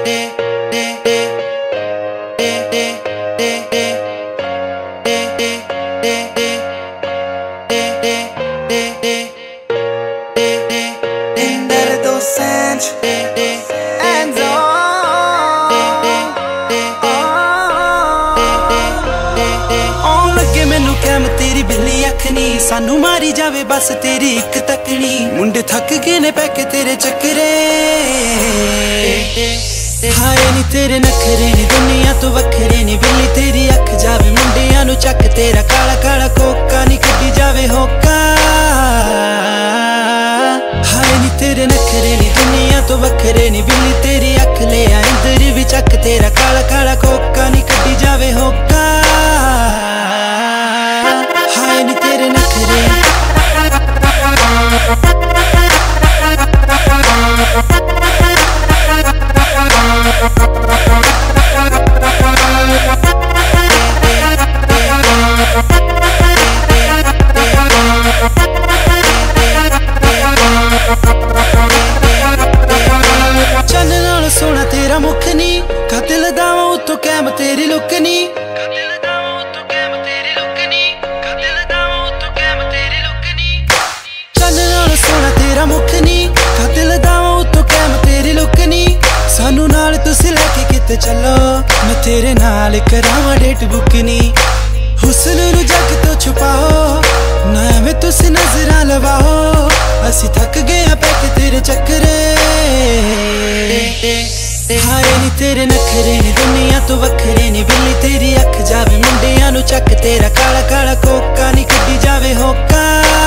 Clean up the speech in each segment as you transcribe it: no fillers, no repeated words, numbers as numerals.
inder dosanjh and लगे मैनू cam तेरी बिल्ली अखनी सानू मारी जावे बस तेरी एक तकनी मुंडे थक गए ने पैके तेरे चक्करे हाय नी तेरे नखरे नी दुनिया तो वखरे नी बिल्ली तेरी अख जावे मुंडियां नू चक तेरा काला काला कोका नी कड्डी जावे होका हाय नी तेरे नखरे नी दुनिया तो वखरे नी बिल्ली तेरी अख ले आ इंदर भी चक तेरा काला काला कोका नी कड्डी जावे होका हाय नी तेरे नखरे चन्न नाल सोना तेरा मुख नी कातिल दावा उतो कैम तेरी लुक नी चन्न नाल सोना तेरा मुख नी कातिल दावा उतो कैम तेरी लुक नी सानू नाल तुसी लेके किते चलो मैं तेरे नाल करावां डेट बुक नी हुस्न नू जग तो छुपाओ ना एवें तुसी नजरां लवाओ असी थक गए पैके तेरे चक्करे हाय नी तेरे नखरे नी दुनिया तो वखरे नी बिल्ली तेरी अख जावे मुंडियां नू चक तेरा काला काला कोका नी कड्डी जावे होका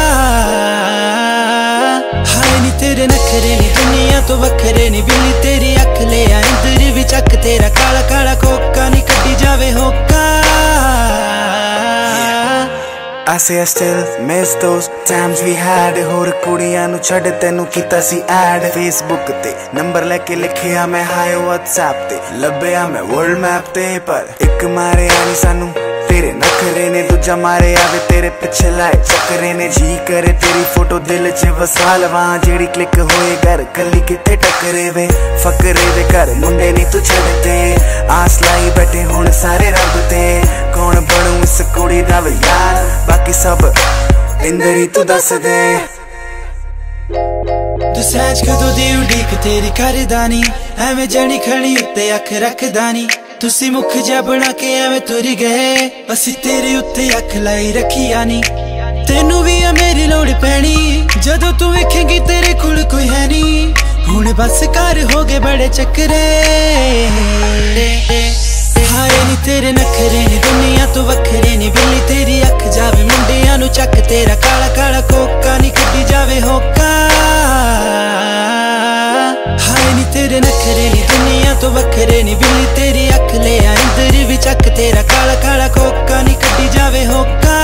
हाय नी तेरे नखरे नी दुनिया तो वखरे नी बिल्ली तेरी अख ले आ इंदर भी चक तेरा काला काला कोका नी कड्डी जावे होका I say I still miss those times we had होर कुड़ियां नू छड़ तेनू कीता सी ऐड फेसबुक ते नंबर लेके लिखिया मैं हाय व्हाट्सएप ते लभया मैं वर्ल्ड मैप ते पर एक मारे आनी सानू तेरे नखरे ने दूजा मारे आवे तेरे पिछे लाए चक्करे ने जी करे तेरी फोटो दिल च वसा लवां जेड़ी क्लिक होए घर कली किते टकरे वे फकरे दे घर मुंडे नी तू छड़ते आस लाई बैठे हुण सारे रब ते कौन बनू इस कुड़ी दा वे यार बाकी सब इंदर ही तू दस दे दोसांझ कदों दी उड़ीक तेरी करदा नी एवें जणी खड़ी उत्ते अख रखदा नी तुसी मुख जा बना के एवें तुर गए असी तेरे उत्ते अख लाई रखिया नी तेनू भी आ मेरी लोड़ पैनी जदों तू वेखेंगी तेरे कोल कोई है नी हुण बस कर हो गए बड़े चक्करे हाय नी तेरे नखरे नी दुनिया तो वखरे नी बिल्ली तेरी अख जावे मुंडियां नू चक तेरा काला काला कोका नी कड्डी जावे होका हाय नी तेरे नखरे नी दुनिया तो वखरे नी बिल्ली तेरी अख ले आ इंदर भी चक तेरा काला काला कोका नी कड्डी जावे होका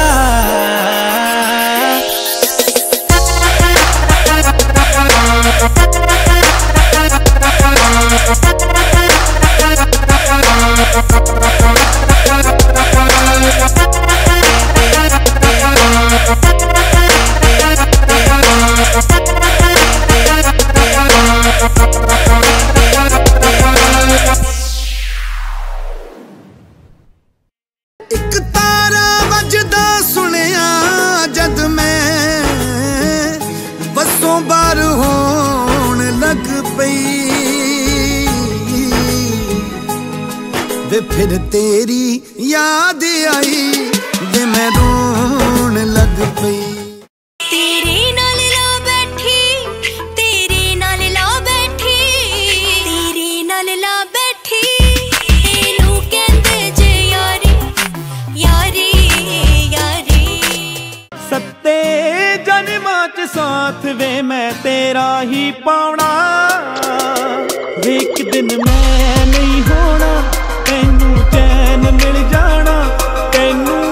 एक तारा वजदा सुनिया जद मैं बसों बार होन लग पई वे फिर तेरी याद आई वे मैं रोन लग पई तेरे नाल ला बैठी तेरे नाल ला बैठी तेरे नाल ला बैठी एनू कहंदे जे यारी यारी यारी सत्ते जन्मां च साथ वे मैं तेरा ही पाउणा वे एक दिन मैं नहीं होना तैनू चैन मिल जाना तैनू